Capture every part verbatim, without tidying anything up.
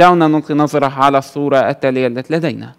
دعونا نلقي نظرة على الصورة التالية التي لدينا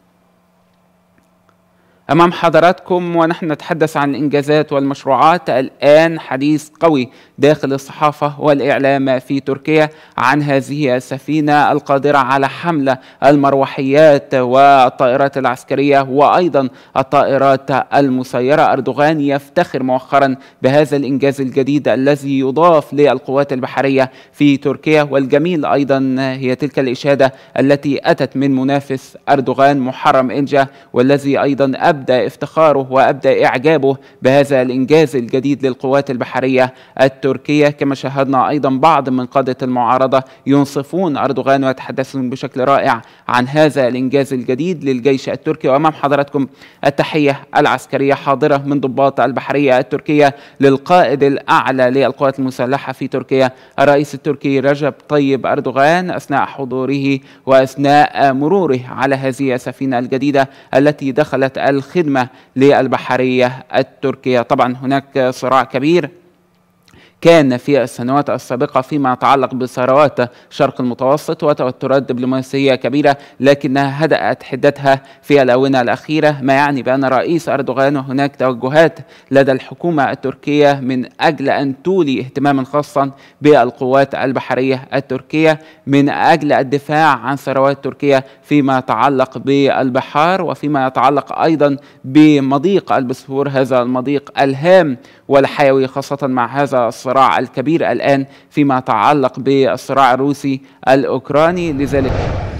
أمام حضراتكم ونحن نتحدث عن الإنجازات والمشروعات. الآن حديث قوي داخل الصحافة والإعلام في تركيا عن هذه السفينة القادرة على حمل المروحيات والطائرات العسكرية وأيضا الطائرات المسيرة. أردوغان يفتخر مؤخرا بهذا الإنجاز الجديد الذي يضاف للقوات البحرية في تركيا، والجميل أيضا هي تلك الإشادة التي أتت من منافس أردوغان محرم إنجا، والذي أيضا أبدى افتخاره وأبدى إعجابه بهذا الإنجاز الجديد للقوات البحرية التركية. كما شاهدنا أيضا بعض من قادة المعارضة ينصفون أردوغان ويتحدثون بشكل رائع عن هذا الإنجاز الجديد للجيش التركي. وأمام حضراتكم التحية العسكرية حاضرة من ضباط البحرية التركية للقائد الأعلى للقوات المسلحة في تركيا الرئيس التركي رجب طيب أردوغان أثناء حضوره وأثناء مروره على هذه السفينة الجديدة التي دخلت الخدمة للبحرية التركية. طبعا هناك صراع كبير كان في السنوات السابقة فيما يتعلق بثروات شرق المتوسط وتوترات دبلوماسية كبيرة، لكنها هدأت حدتها في الآونة الأخيرة، ما يعني بأن رئيس أردوغان وهناك توجهات لدى الحكومة التركية من أجل أن تولي اهتماما خاصا بالقوات البحرية التركية من أجل الدفاع عن ثروات تركيا فيما يتعلق بالبحار وفيما يتعلق أيضا بمضيق البسفور، هذا المضيق الهام والحيوي خاصة مع هذا الصراع الكبير الآن فيما يتعلق بالصراع الروسي الأوكراني. لذلك